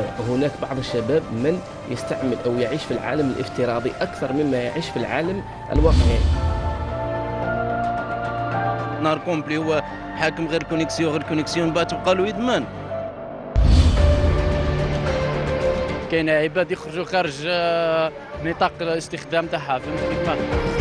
هناك بعض الشباب من يستعمل أو يعيش في العالم الافتراضي أكثر مما يعيش في العالم الواقعي. نهار كومبلي هو حاكم غير كونيكسيون غير كونيكسيون، بعد تبقى له يدمان. كاين عباد يخرجوا خارج نطاق الاستخدام تاعها، فهمت كيفاش.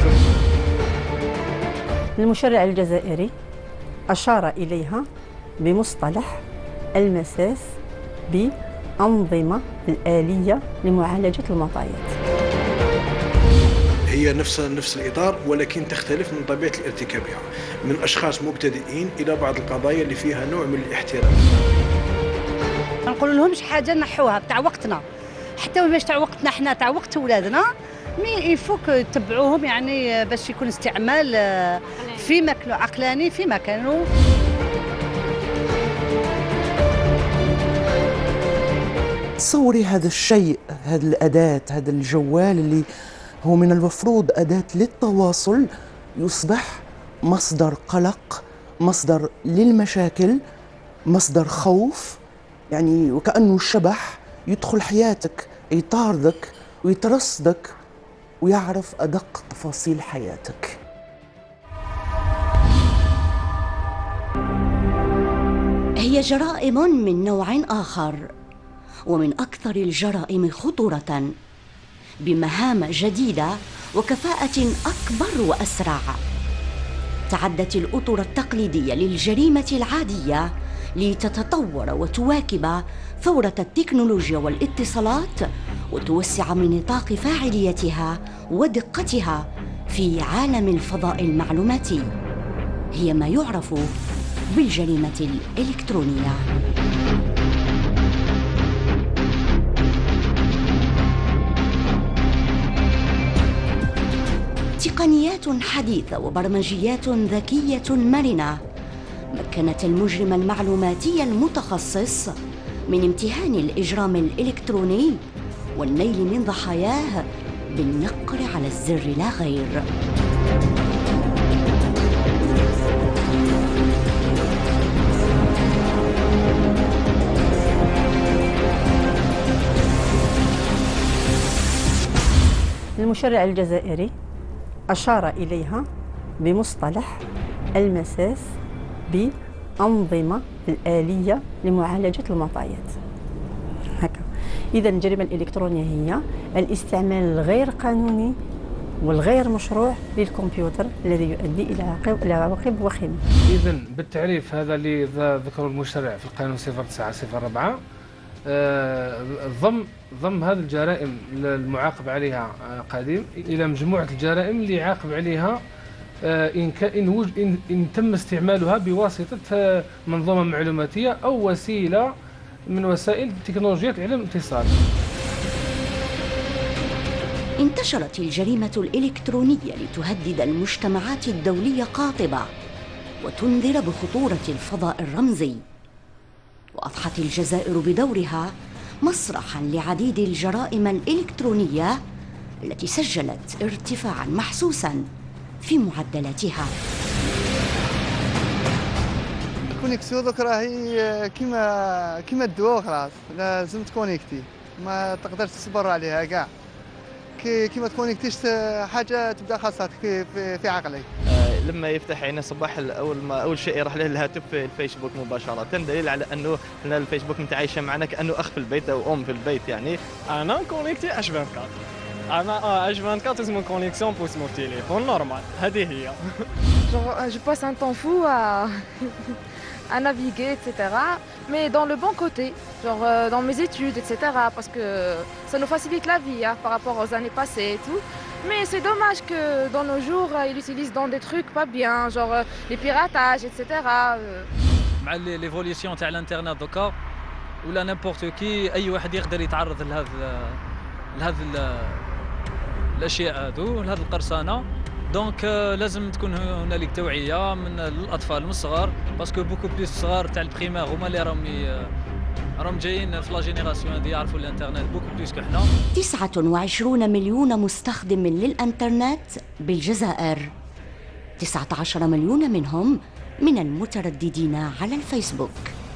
المشرع الجزائري أشار إليها بمصطلح المساس بأنظمة الآلية لمعالجة المعطيات. هي نفس الإطار، ولكن تختلف من طبيعة الارتكاب بها، من أشخاص مبتدئين إلى بعض القضايا اللي فيها نوع من الاحترام. ما نقول لهمش حاجة نحوها تاع وقتنا، حتى باش تاع وقتنا حنا تاع وقت ولادنا، مي يفوك تتبعوهم يعني باش يكون استعمال في مكانه عقلاني في مكانه. تصوري هذا الشيء، هذه الأداة، هذا الجوال اللي هو من المفروض أداة للتواصل يصبح مصدر قلق، مصدر للمشاكل، مصدر خوف، يعني وكأنه الشبح يدخل حياتك، يطاردك ويترصدك ويعرف أدق تفاصيل حياتك. هي جرائم من نوع آخر، ومن أكثر الجرائم خطورة، بمهام جديدة وكفاءة أكبر وأسرع. تعدت الأطر التقليدية للجريمة العادية لتتطور وتواكب ثورة التكنولوجيا والاتصالات، وتوسع من نطاق فاعليتها ودقتها في عالم الفضاء المعلوماتي. هي ما يعرف بالجريمة الإلكترونية. تقنيات حديثة وبرمجيات ذكية مرنة مكنت المجرم المعلوماتي المتخصص من امتهان الإجرام الإلكتروني والنيل من ضحاياه بالنقر على الزر لا غير. المشرع الجزائري أشار إليها بمصطلح المساس بأنظمة الآلية لمعالجة المعطيات. هكا. إذا الجريمة الإلكترونية هي الاستعمال الغير قانوني والغير مشروع للكمبيوتر الذي يؤدي إلى عواقب وخيمة. إذا بالتعريف هذا اللي ذكره المشرع في القانون 0904 ضم هذه الجرائم المعاقب عليها قديم إلى مجموعة الجرائم اللي يعاقب عليها إن تم استعمالها بواسطة منظومة معلوماتية أو وسيلة من وسائل تكنولوجيا إعلام الاتصال. انتشرت الجريمة الإلكترونية لتهدد المجتمعات الدولية قاطبة وتنذر بخطورة الفضاء الرمزي، وأضحت الجزائر بدورها مسرحاً لعديد الجرائم الإلكترونية التي سجلت ارتفاعاً محسوساً في معدلاتها. الكونيكسيون دوك راهي كيما الدواء، خلاص لازم تكونيكتي، ما تقدرش تصبر عليها كاع. كيما تكونيكتيش حاجه تبدا خاصتك في عقلك. لما يفتح عينه صباح اول شيء يروح له الهاتف في الفيسبوك مباشره، دليل على انه احنا الفيسبوك متعايشه معنا كانه اخ في البيت او ام في البيت. يعني انا كونيكتي اش 24، انا اش 24 اسمه كونيكسيون بوس مو تيليفون نورمال، هذه هي. Je passe un temps fou à naviguer, etc. Mais dans le bon côté, dans mes études, etc. Parce que ça nous facilite la vie par rapport aux années passées et tout. Mais c'est dommage que dans nos jours, ils l'utilisent dans des trucs pas bien, les piratages, etc. مع l'évolution تاع الانترنت دوكا ولا نيمبورت كي اي واحد يقدر يتعرض لهذا الاشياء هذو، لهذه القرصنه. دونك لازم تكون هنالك توعيه من الاطفال من الصغار، باسكو بوكو بليس الصغار تاع البريمير هما اللي راهم جايين في لا جينيراسيون هذه يعرفوا الانترنت بوكو بليس كحنا. 29 مليون مستخدم للانترنت بالجزائر، 19 مليون منهم من المترددين على الفيسبوك.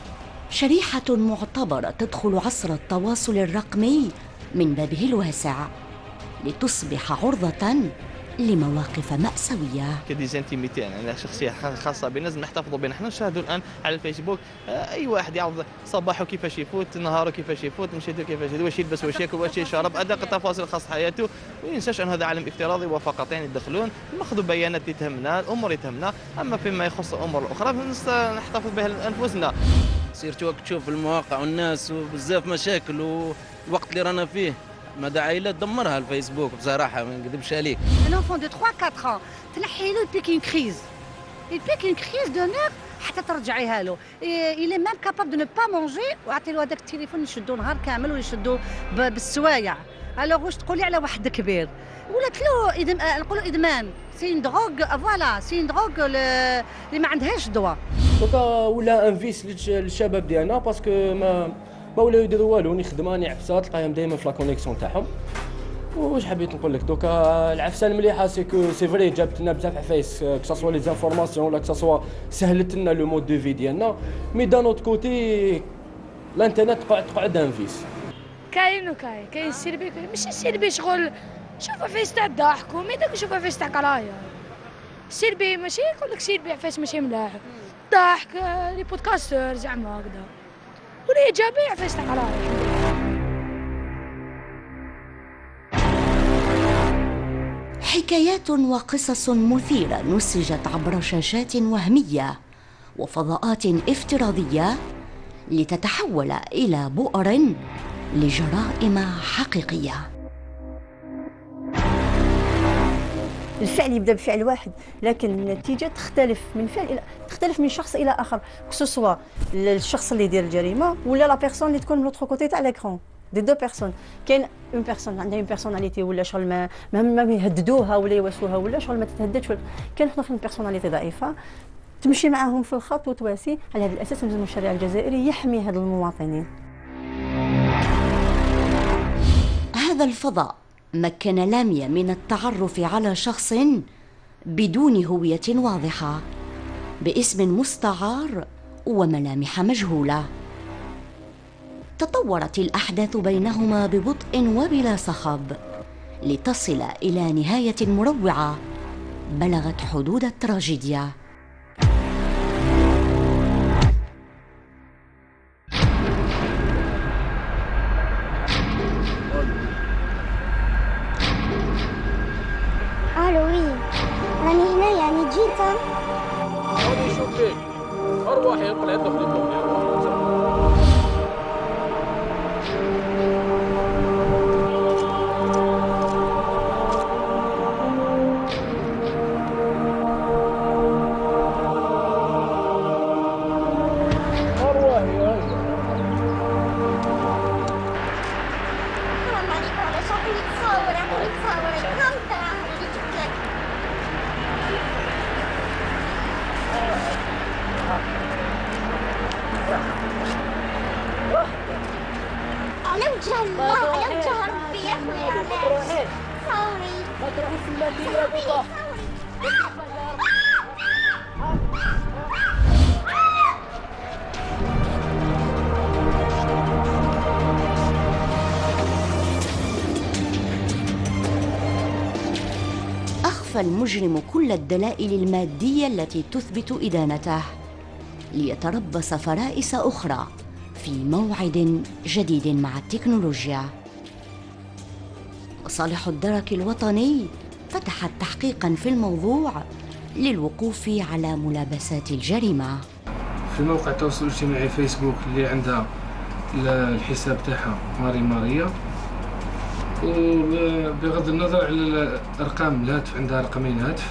شريحة معتبرة تدخل عصر التواصل الرقمي من بابه الواسع لتصبح عرضة لمواقف مأساوية. كديزانتيميتي يعني شخصية خاصة بنا لازم نحتفظوا بها. نحن نشاهدوا الآن على الفيسبوك أي واحد يعرض صباحه كيفاش يفوت، نهاره كيفاش يفوت، مشيته كيفاش يدوي، واش يلبس، واش ياكل، واش يشرب، أدق التفاصيل خاص حياته. وما ينساش أن هذا عالم افتراضي وفقط يعني يدخلون ناخذوا بيانات اللي تهمنا، الأمور اللي تهمنا، أما فيما يخص الأمور الأخرى نحتفظ بها لأنفسنا. سيرتو وقت تشوف في المواقع والناس وبزاف مشاكل والوقت اللي رانا فيه ما داعي لا تدمرها الفيسبوك بصراحه ما نكذبش عليك. ان انفون دو 3 4 ans تنحي له البيك اون كريز، البيك اون كريز دو نور حتى ترجعيها له. إلي ميم كاباب دو نو با مونجي وعطي له هذاك التليفون يشدو نهار كامل ويشدو بالسوايع. الوغ واش تقولي على واحد كبير ولات له نقولوا ادمان، سي اون دروغ، فوالا سي اون دروغ اللي ما عندهاش دواء. دوكا ولا ان فيس للشباب ديالنا باسكو ما ولاو يديروا والو، ني خدمه ني عفسه تلقاهم دائما في لا كونيكسيون تاعهم. واش حبيت نقول لك دوكا العفسه المليحه سي كو سي فري جابت لنا بزاف عفايس كساسوا لي زانفورماسيون ولا كساسوا سهلت لنا لو مود دو في ديالنا، مي دان اوت كوتي الانترنت تقعد ان فيس. كاين كاين السلبي، ماشي السلبي شغل شوفوا فيس تاع الضحك ومي داك شوفوا فيس تاع كرايا. السلبي ماشي يقول لك سلبي عفايس ماشي ملاح، الضحك لي بودكاستر زعما هكذا، والايجابي عفايس تاع كرايا. حكايات وقصص مثيرة نسجت عبر شاشات وهمية وفضاءات افتراضية لتتحول إلى بؤر لجرائم حقيقية. الفعل يبدا بفعل واحد لكن النتيجه تختلف من شخص الى اخر، كسوسوا الشخص اللي يدير الجريمه ولا لا بيرسون اللي تكون من لوتر كوتي تاع ليكرون. دي دو بيرسون، كاين اون بيرسون عندها اون بيرسوناليتي ولا شغل ما يهددوها ولا يواسوها ولا شغل ما تتهددش، كاين اخرين بيرسوناليتي ضعيفه تمشي معاهم في الخط وتواسي. على هذا الاساس لازم الشريعه الجزائري يحمي هاد المواطنين. هذا الفضاء مكن لاميا من التعرف على شخص بدون هوية واضحة باسم مستعار وملامح مجهولة. تطورت الأحداث بينهما ببطء وبلا صخب لتصل إلى نهاية مروعة بلغت حدود التراجيديا. الو وي راني هنا يعني جيت. راني شوفيك ارواحي طلع دخلي الدنيا. أخفى المجرم كل الدلائل المادية التي تثبت إدانته ليتربص فرائس أخرى في موعد جديد مع التكنولوجيا. مصالح الدرك الوطني فتحت تحقيقا في الموضوع للوقوف على ملابسات الجريمة. في موقع التواصل الاجتماعي فيسبوك اللي عندها الحساب تاعها ماريا، وبغض النظر على ارقام الهاتف عندها رقمين هاتف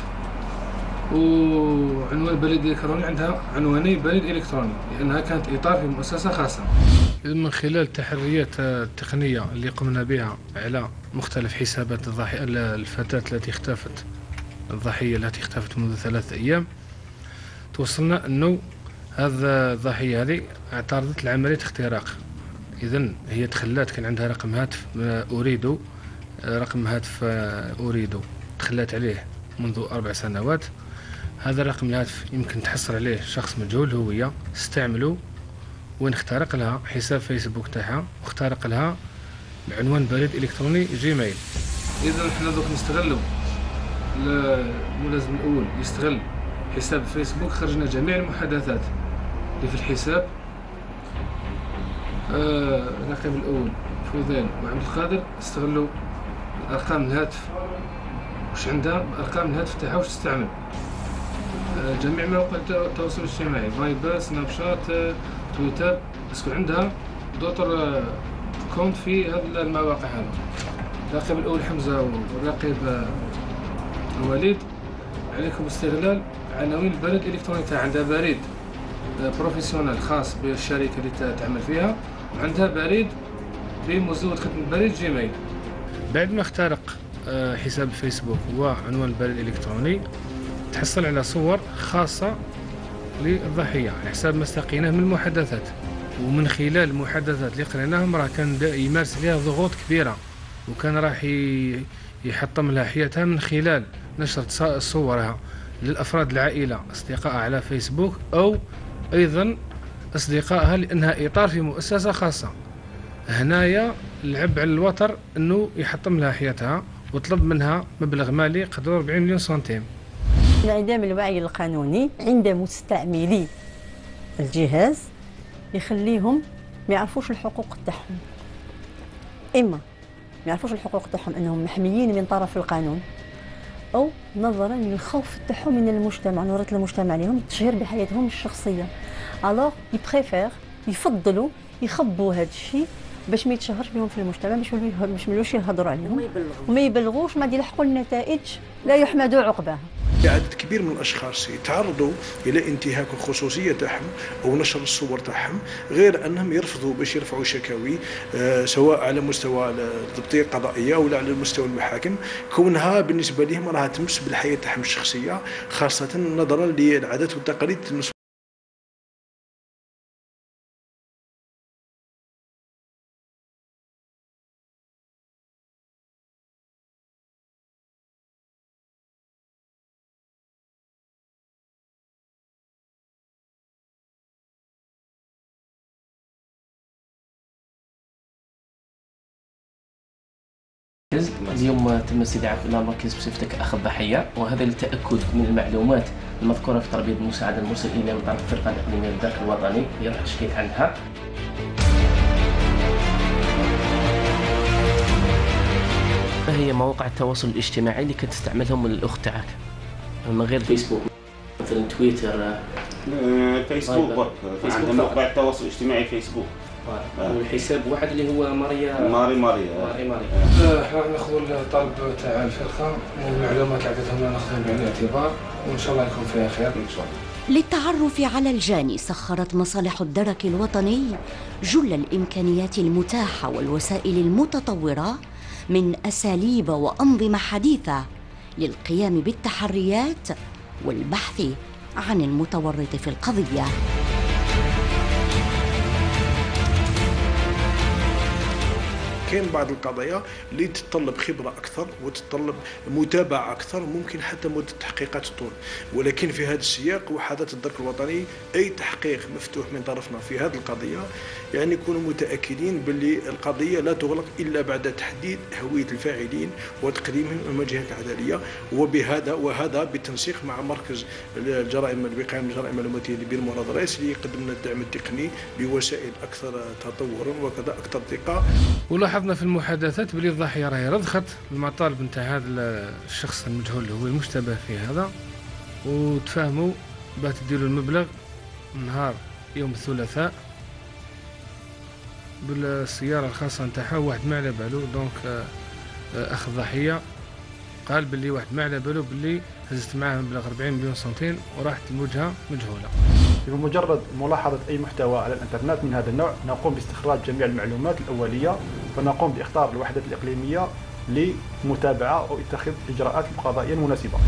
وعنوان بريد الكتروني عندها عنواني بريد الكتروني لانها كانت اطار في مؤسسه خاصه. من خلال التحريات التقنيه اللي قمنا بها على مختلف حسابات الضحيه الفتاه التي اختفت، الضحيه التي اختفت منذ 3 أيام، توصلنا انه هذا الضحيه هذه اعترضت لعمليه اختراق. إذن هي تخلات، كان عندها رقم هاتف أريدو، رقم هاتف أريدو تخلات عليه منذ 4 سنوات. هذا الرقم الهاتف يمكن تحصل عليه شخص مجهول الهوية، استعملوا وين اخترق لها حساب فيسبوك تاعها واخترق لها بعنوان بريد الكتروني جيميل. اذا حنا دوك نستغلوا الملازم الاول يستغل حساب فيسبوك، خرجنا جميع المحادثات اللي في الحساب. الرقم الاول فوزان وعبد القادر استغلوا ارقام الهاتف، واش عندها ارقام الهاتف تاعها واش تستعمل. جميع مواقع التواصل الاجتماعي فايبر سناب شات تويتر، باسكو عندها دوطر كونت في هذه المواقع هذا. الرقم الاول حمزه والرقيب الوليد، عليكم استغلال عناوين البريد الالكتروني تاعها. عندها بريد بروفيسيونال خاص بالشركه اللي تعمل فيها، وعندها بريد بمزود خدمه بريد جيميل. بعد ما اخترق حساب فيسبوك وعنوان البريد الالكتروني، تحصل على صور خاصه للضحيه على حساب ما استقيناه من المحادثات، ومن خلال المحادثات اللي قريناهم راه كان يمارس لها ضغوط كبيره، وكان راح يحطم لها حياتها من خلال نشر صورها للافراد العائله اصدقائها على فيسبوك، او ايضا اصدقائها لانها اطار في مؤسسه خاصه. هنايا لعب على الوتر انه يحطم لها حياتها، وطلب منها مبلغ مالي قدره 40 مليون سنتيم. انعدام الوعي القانوني عند مستعملي الجهاز يخليهم ما يعرفوش الحقوق تاعهم، اما ما يعرفوش الحقوق تاعهم انهم محميين من طرف القانون، او نظرا للخوف تاعهم من المجتمع، نظره المجتمع لهم التشهير بحياتهم الشخصيه. الوغ يفضلوا يخبوا هذا الشيء باش ما يتشهرش بهم في المجتمع، باش ما يولوش يهضروا عليهم وما يبلغوش، ما يلحقوا النتائج لا يحمدوا عقباها. عدد كبير من الاشخاص يتعرضوا الى انتهاك الخصوصيه تاعهم او نشر الصور تاعهم، غير انهم يرفضوا باش يرفعوا شكاوي سواء على مستوى الضبطيه القضائيه ولا على مستوى المحاكم، كونها بالنسبه لهم راها تمس بالحياه تاعهم الشخصيه، خاصه نظرا للعادات والتقاليد. اليوم تم استدعاء إلى مركز بصفتك أخ الضحية، وهذا للتأكد من المعلومات المذكورة في طلبية المساعدة المرسل إلى من طرف الفرقة الإقليمية للدرك الوطني اللي راح شكيت عنها. فهي مواقع التواصل الاجتماعي اللي كتستعملهم الأخت تاعك من غير فيسبوك، مثلا تويتر. فيسبوك عندنا موقع التواصل الاجتماعي فيسبوك، والحساب واحد اللي هو ماريا احنا ناخذوا الطلب تاع الفرقه والمعلومات اللي عطيتهم لنا ناخذهم بعين الاعتبار، وان شاء الله يكون فيها خير ان شاء الله. للتعرف على الجاني سخرت مصالح الدرك الوطني جل الامكانيات المتاحه والوسائل المتطوره من اساليب وانظمه حديثه للقيام بالتحريات والبحث عن المتورط في القضيه. كاين بعض القضايا اللي تتطلب خبره اكثر وتتطلب متابعه اكثر، ممكن حتى مده تحقيقات تطول، ولكن في هذا السياق وحدات الدرك الوطني اي تحقيق مفتوح من طرفنا في هذه القضيه يعني نكونوا متاكدين باللي القضيه لا تغلق الا بعد تحديد هويه الفاعلين وتقديمهم امام الجهات العداليه، وهذا بالتنسيق مع مركز الجرائم الوقايه من الجرائم المعلوماتيه بالمراد الرئيسي اللي يقدم لنا الدعم التقني بوسائل اكثر تطورا وكذا اكثر دقه. ولاحظنا في المحادثات بلي الضحيه راهي رضخت المطالب نتاع هذا الشخص المجهول اللي هو المشتبه في هذا، وتفاهموا باه تديروا المبلغ نهار يوم الثلاثاء بالسياره الخاصه نتاعها. واحد ما على بالو، دونك اخ الضحيه قال باللي واحد ما على بالو باللي هزت معاه مبلغ 40 مليون سنتين وراحت الوجهه مجهوله. بمجرد ملاحظة أي محتوى على الإنترنت من هذا النوع نقوم باستخراج جميع المعلومات الأولية، ونقوم بإخطار الوحدات الإقليمية لمتابعة أو اتخاذ إجراءات قضائية مناسبة.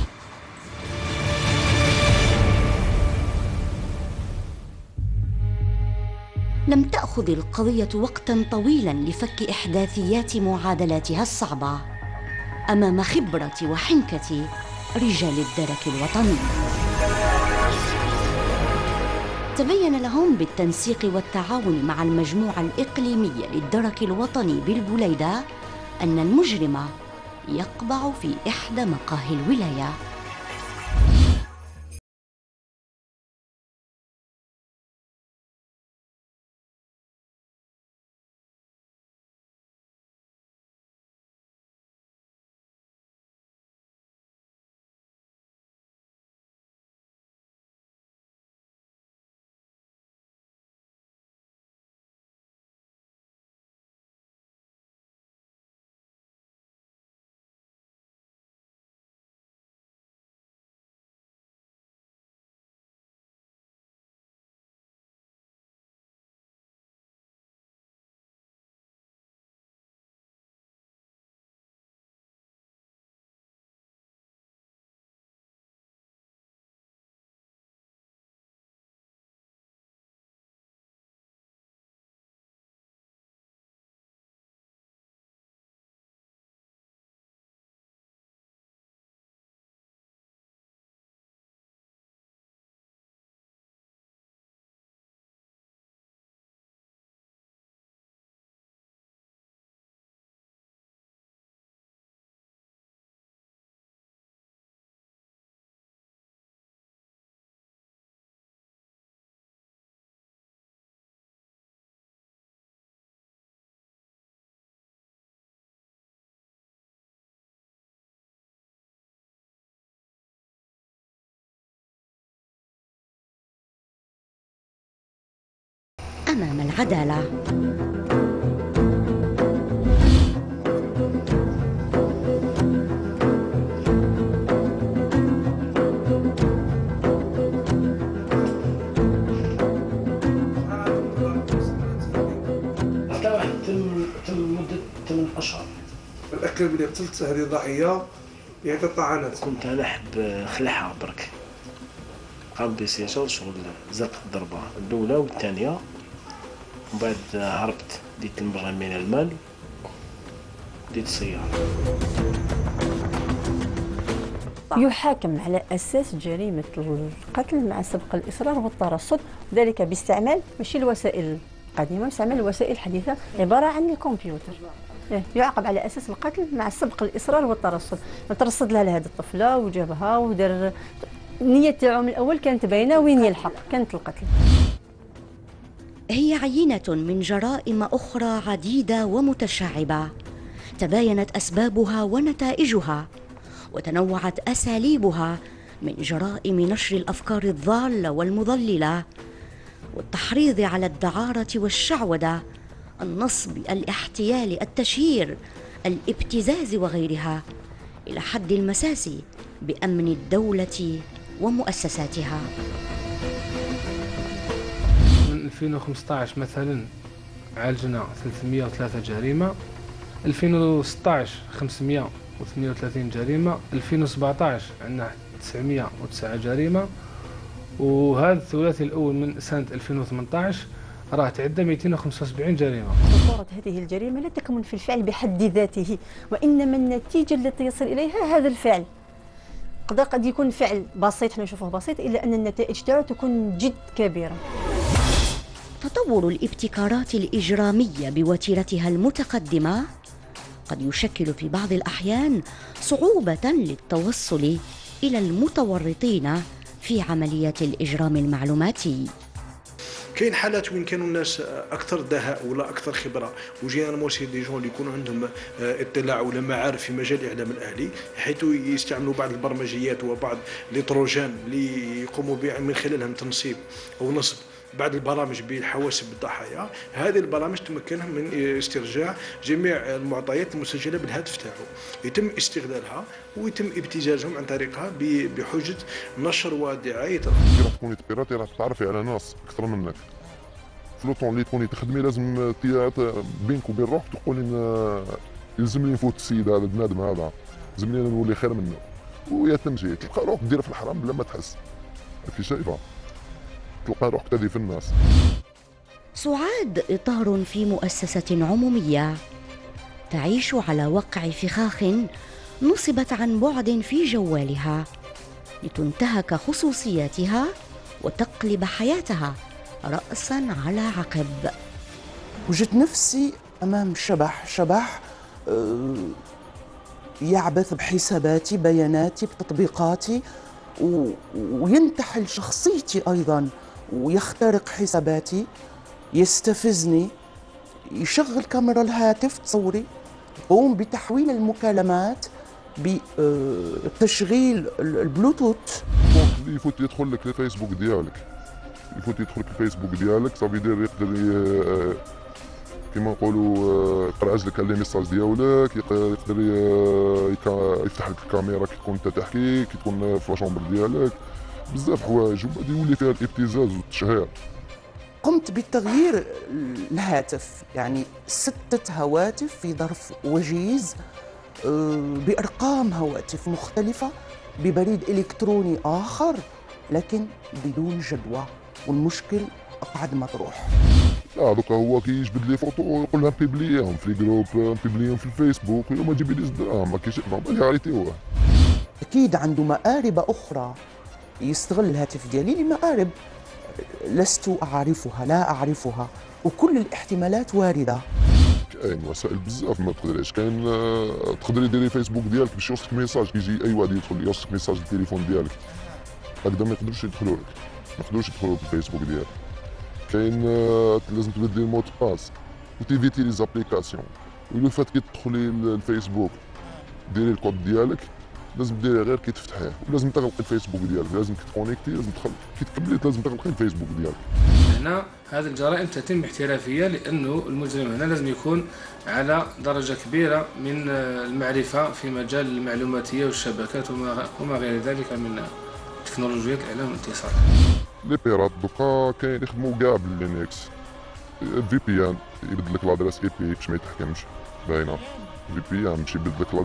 لم تأخذ القضية وقتا طويلا لفك إحداثيات معادلاتها الصعبة أمام خبرة وحنكة رجال الدرك الوطني. تبين لهم بالتنسيق والتعاون مع المجموعة الإقليمية للدرك الوطني بالبليدة أن المجرم يقبع في إحدى مقاهي الولاية. أمام العدالة. تم مدة 8 أشهر. الأكل اللي قتلت هذه الضحية يعني طعنات. كنت أنا حب خلعها برك. قام بسياسة شغل زق الضربة الأولى والثانية، ومن بعد هربت ديت المرة من المال ديت السيارة. يحاكم على أساس جريمة القتل مع سبق الإصرار والترصد، وذلك باستعمال ماشي الوسائل القديمة، باستعمال الوسائل الحديثة عبارة عن الكمبيوتر. يعاقب على أساس القتل مع سبق الإصرار والترصد. ترصد لها لهذه الطفلة وجابها ودار النية تاعو من الأول كانت باينة وين يلحق، كانت القتل. هي عينة من جرائم أخرى عديدة ومتشعبة، تباينت أسبابها ونتائجها، وتنوعت أساليبها من جرائم نشر الأفكار الضالة والمضللة، والتحريض على الدعارة والشعوذة، النصب، الاحتيال، التشهير، الابتزاز وغيرها، إلى حد المساس بأمن الدولة ومؤسساتها. من 2015 مثلا عالجنا 303 جريمة، 2016 538 جريمة، 2017 عندنا 909 جريمة، وهذا الثلاثي الأول من سنة 2018 راه تعدى 275 جريمة. خطورة هذه الجريمة لا تكمن في الفعل بحد ذاته، وإنما النتيجة التي يصل إليها هذا الفعل. قد يكون فعل بسيط، احنا نشوفه بسيط، إلا أن النتائج تاعو تكون جد كبيرة. تطور الابتكارات الإجرامية بوتيرتها المتقدمة قد يشكل في بعض الأحيان صعوبة للتوصل إلى المتورطين في عمليات الإجرام المعلوماتي. كاين حالات وين كانوا الناس اكثر دهاء ولا اكثر خبره، وجينا موسي دي جون اللي يكونوا عندهم اطلاع ولا معارف في مجال الاعلام الاهلي، حيث يستعملوا بعض البرمجيات وبعض التروجان اللي يقوموا من خلالهم تنصيب او نصب بعض البرامج بحواسب الضحايا. هذه البرامج تمكنهم من استرجاع جميع المعطيات المسجله بالهاتف تاعو، يتم استغلالها ويتم ابتزازهم عن طريقها بحجه نشر ودعايه. راح تكوني تبيراتي، راح تتعرفي على ناس اكثر منك. في لوطون اللي تكوني تخدمي لازم بينك وبين روحك تقولي يلزمني نفوت السيد هذا بنادم هذا، يلزمني نولي خير منه، ويتم شيء تلقى روحك دير في الحرام بلا ما تحس. في شايفه تلقى روحك تأذي في الناس. سعاد إطار في مؤسسة عمومية تعيش على وقع فخاخ نصبت عن بعد في جوالها لتنتهك خصوصياتها وتقلب حياتها رأسا على عقب. وجدت نفسي أمام شبح يعبث بحساباتي، بياناتي، بتطبيقاتي، وينتحل شخصيتي أيضا، ويخترق حساباتي، يستفزني، يشغل كاميرا الهاتف تصوري، يقوم بتحويل المكالمات، بتشغيل البلوتوث. يفوت يدخل لك الفيسبوك ديالك، صافي يقدر كما نقولوا يقراج لك لي ميساج ديالك، يقدر يفتح لك الكاميرا كي تكون انت تحكي، كي تكون في لاشومبر ديالك، بزاف حوايج، وبعد يولي فيها الابتزاز والتشهير. قمت بتغيير الهاتف، يعني 6 هواتف في ظرف وجيز، بأرقام هواتف مختلفة، ببريد إلكتروني آخر، لكن بدون جدوى، والمشكل أقعد مطروح. لا دوكا هو كيجبد لي فوتو ويقول لها نبيبليهم في لي جروب، نبيبليهم في الفيسبوك، وما تجيبي لي الدراهم، ما كاينش نورمال غاريتيوه. أكيد عنده مآرب أخرى يستغل الهاتف ديالي لمآرب لست أعرفها، لا أعرفها، وكل الاحتمالات واردة. كاين وسائل بزاف ما تقدريش، كاين تقدري ديري فيسبوك ديالك باش يوصلك ميساج، كيجي أي واحد يدخل يوصلك ميساج للتليفون ديالك، هكذا ما يقدروش يدخلوا لك، في الفيسبوك ديالك. كاين لازم تبدلي المود باس وتيفيتي لي زابليكاسيون، ولو فات كي تدخلي للفيسبوك ديري الكود ديالك، لازم ديري غير كي تفتحيه، ولازم تغلقي الفيسبوك ديالك، لازم كي تكونيكتي لازم كي تقبلي لازم تغلقي الفيسبوك ديالك. هنا هذه الجرائم تتم باحترافيه، لانه المجرم هنا لازم يكون على درجه كبيره من المعرفه في مجال المعلوماتيه والشبكات وما غير ذلك من تكنولوجيات الاعلام والاتصال. لي بيرات دوكا كاين يخدموا كاع باللينكس، في بي ان يبدل لك لادريس اي بي باش ما يتحكمش، باينه في بي ان باش يبدل لك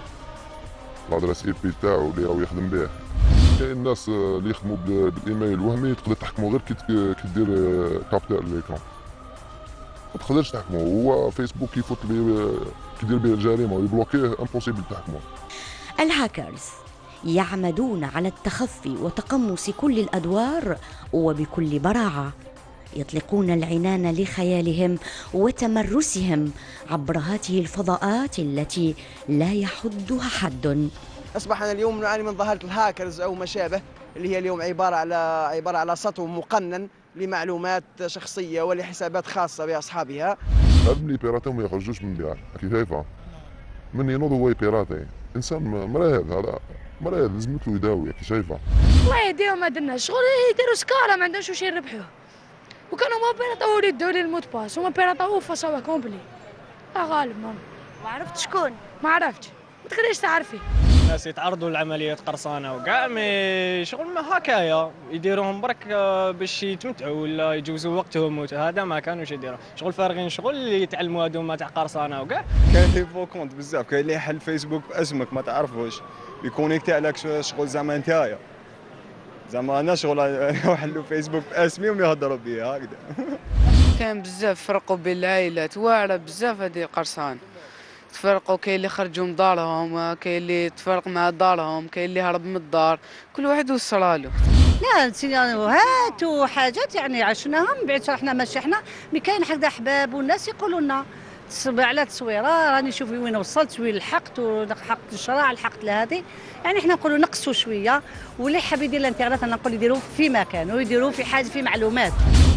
لادريس اي بي تاعو اللي راهو يخدم به. كاين الناس اللي يخدموا بالايميل الوهمي تقدر تحكموا غير كي دير كابتور ليكرون، ما تقدرش تحكموا، هو فيسبوك يفوت لي كيدير به الجريمه ويبلوكيه، امبوسيبل تحكموا. الهاكرز يعمدون على التخفي وتقمص كل الأدوار وبكل براعة، يطلقون العنان لخيالهم وتمرسهم عبر هذه الفضاءات التي لا يحدها حد. أصبحنا اليوم نعاني من ظاهرة الهاكرز أو ما شابه، اللي هي اليوم عبارة على سطو مقنن لمعلومات شخصية ولحسابات خاصة بأصحابها. اللي بيراتي ما يخرجوش من الدار، كي شايفه من ينوض هو بيراتي، إنسان مريض، هذا مريض لازم له يداوي، كي شايفه. الله يهديهم هاد الناس، شغل يديروا سكارة ما عندهمش واش يربحوه، وكانوا ما بيرطاو يدوا لي المود باس، وما بيرطاو فصاوه كومبلي. لا غالب ما عرفت شكون، ما عرفتش، ما تقدريش تعرفي. الناس يتعرضوا لعمليات قرصنه وكاع، مي شغل ما هكايا يديروهم برك باش يتمتعوا ولا يجوزوا وقتهم، هذا ما كانوش يديروا، شغل فارغين شغل اللي يتعلموا هذوما تاع قرصنه وكاع. كاين لي فوكونت بزاف، كاين اللي يحل فيسبوك باسمك ما تعرفوش، يكونيكتي عليك شغل زعما نتايا، زعما انا شغل يحلوا فيسبوك باسمي ويهضروا بيا هكذا. كان بزاف فرقوا بين العائلات، واعره بزاف هذه قرصان، تفرقوا، كاين اللي خرجوا من دارهم، كاين اللي تفرق مع دارهم، كاين اللي هرب من الدار، كل واحد وصراله. لا سيناريوهات وحاجات يعني عشناها من بعد، حنا ماشي حنا، مي كاين هكذا احباب والناس يقولوا لنا على تصويره راني شوفي وين وصلت، وين لحقت، ولحقت الشراع، لحقت لهذه، يعني حنا نقولوا نقصوا شويه، واللي حاب يدير الانترنت انا نقول يديروه في مكان ويديروه في حاجه في معلومات.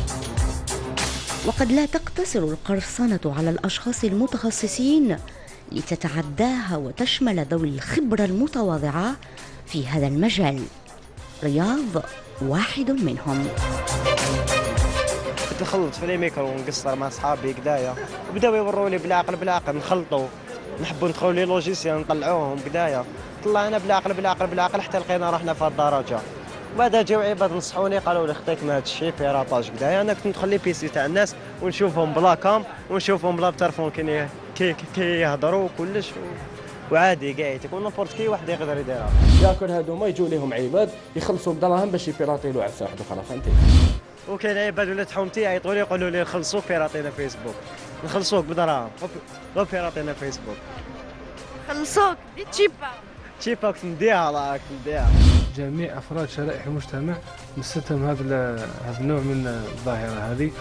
وقد لا تقتصر القرصنة على الأشخاص المتخصصين لتتعداها وتشمل ذوي الخبرة المتواضعة في هذا المجال. رياض واحد منهم. كنت نخلط في الميكرو ونقصر مع صحابي كدايا، وبداو يوروني بالعقل نخلطوا، نحبوا ندخلوا لي لوجيسيال نطلعوهم كدايا، طلعنا بالعقل حتى لقينا روحنا في هذه الدرجه. بعدها جاو عباد نصحوني قالوا لي خطيك ما هذا الشيء بيراطاج كدايا. انا كنت ندخل لي بيسي تاع الناس ونشوفهم بلا كام ونشوفهم بلا بتلفون كي يهضروا وكلش، وعادي كاع تكون نفورت كي واحد يقدر يديرها. ياكل هذوما يجوا لهم عباد يخلصوا بدراهم باش يبيراطي له عفسه واحده اخرى، فهمتي؟ وكاين عباد ولات حومتي يعيطوا لي يقولوا لي نخلصوك بيراطينا فيسبوك، نخلصوك بدراهم غير بيراطينا فيسبوك، خلصوك تشيبا كنت نديها جميع أفراد شرائح المجتمع مستهم هذا النوع من الظاهرة هذه،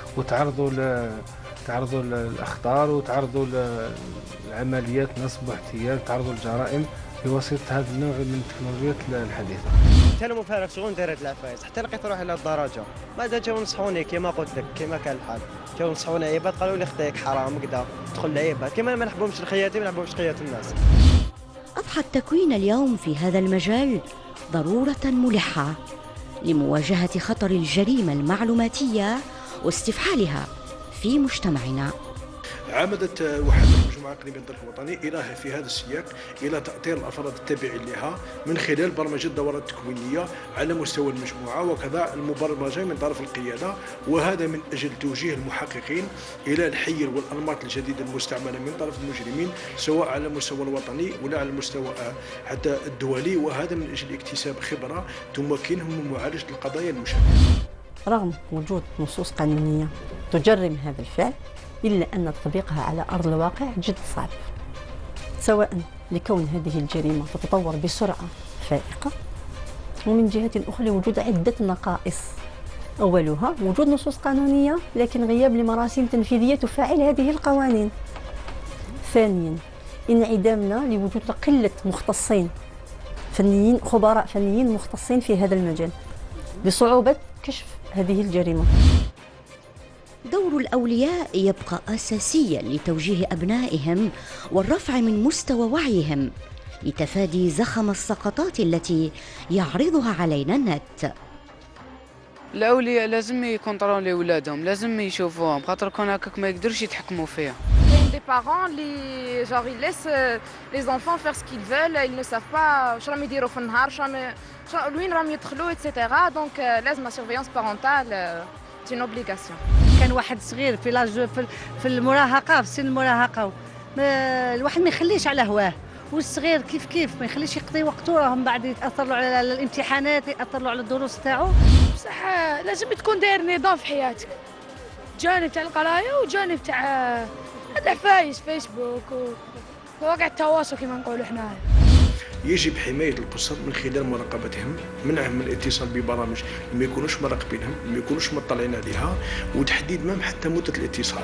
تعرضوا للأخطار وتعرضوا لعمليات نصب واحتيال، تعرضوا للجرائم بواسطة هذا النوع من التكنولوجيات الحديثة. حتى انا مفارغ شغل دارت العفايس، حتى لقيت روحي لهاد الدرجه، بعد جاو نصحوني كما قلت لك كما كان الحال، جاو نصحوني عباد قالوا لي خطيك حرام كذا تدخل لعباد، كما ما نحبهمش لخياتي ما نحبهمش خيات الناس. أضحى التكوين اليوم في هذا المجال ضرورة ملحة لمواجهة خطر الجريمة المعلوماتية واستفحالها في مجتمعنا. عمدت وحدة المجموعة الإقليمية للدرك الوطني إلى في هذا السياق إلى تأطير الأفراد التابعين لها من خلال برمجة الدورات التكوينية على مستوى المجموعة وكذا المبرمجة من طرف القيادة، وهذا من أجل توجيه المحققين إلى الحيل والأنماط الجديدة المستعملة من طرف المجرمين سواء على المستوى الوطني ولا على المستوى حتى الدولي، وهذا من أجل اكتساب خبرة تمكنهم من معالجة القضايا المشابهة. رغم وجود نصوص قانونية تجرم هذا الفعل، إلا أن تطبيقها على أرض الواقع جد صعب، سواء لكون هذه الجريمة تتطور بسرعة فائقة، ومن جهة أخرى لوجود عدة نقائص. أولها وجود نصوص قانونية لكن غياب لمراسم تنفيذية تفعل هذه القوانين. ثانيا انعدامنا لوجود قلة مختصين فنيين، خبراء فنيين مختصين في هذا المجال، بصعوبة كشف هذه الجريمة. دور الأولياء يبقى أساسيا لتوجيه أبنائهم والرفع من مستوى وعيهم لتفادي زخم السقطات التي يعرضها علينا النت. الأولياء لازم يكونترولي ولادهم، لازم يشوفوهم، خاطر كون هكاك ما يقدروش يتحكموا فيها. Des parents اللي genre ils laissent les enfants faire ce qu'ils veulent, ils ne savent pas واش راهم يديروا في النهار، وين راهم يدخلوا etc. donc لازم la surveillance parentale c'est une obligation. كان واحد صغير في لاج في المراهقه، في سن المراهقه، الواحد ما يخليش على هواه، والصغير كيف ما يخليش يقضي وقته، راهم بعد يتاثر له على الامتحانات، ياثر له على الدروس تاعو. بصح لازم تكون داير نظام في حياتك، جانب تاع القرايه وجانب تاع هذا عفايس فيسبوك وواقع التواصل كما نقولوا حنايا. يجب حماية الأسر من خلال مراقبتهم، منعهم من الاتصال ببرامج ما يكونوش مراقبينهم، ما يكونوش مطلعين عليها، وتحديد مام حتى مدة الاتصال.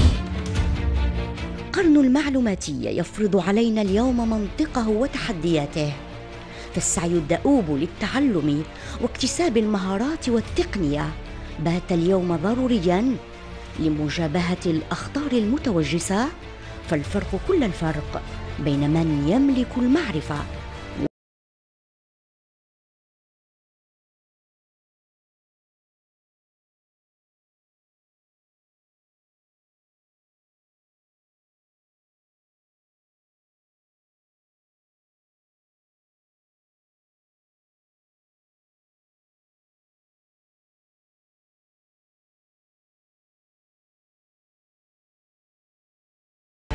القرن المعلوماتي يفرض علينا اليوم منطقه وتحدياته، فالسعي الدؤوب للتعلم واكتساب المهارات والتقنية بات اليوم ضروريا لمجابهة الأخطار المتوجسة، فالفرق كل الفرق بين من يملك المعرفة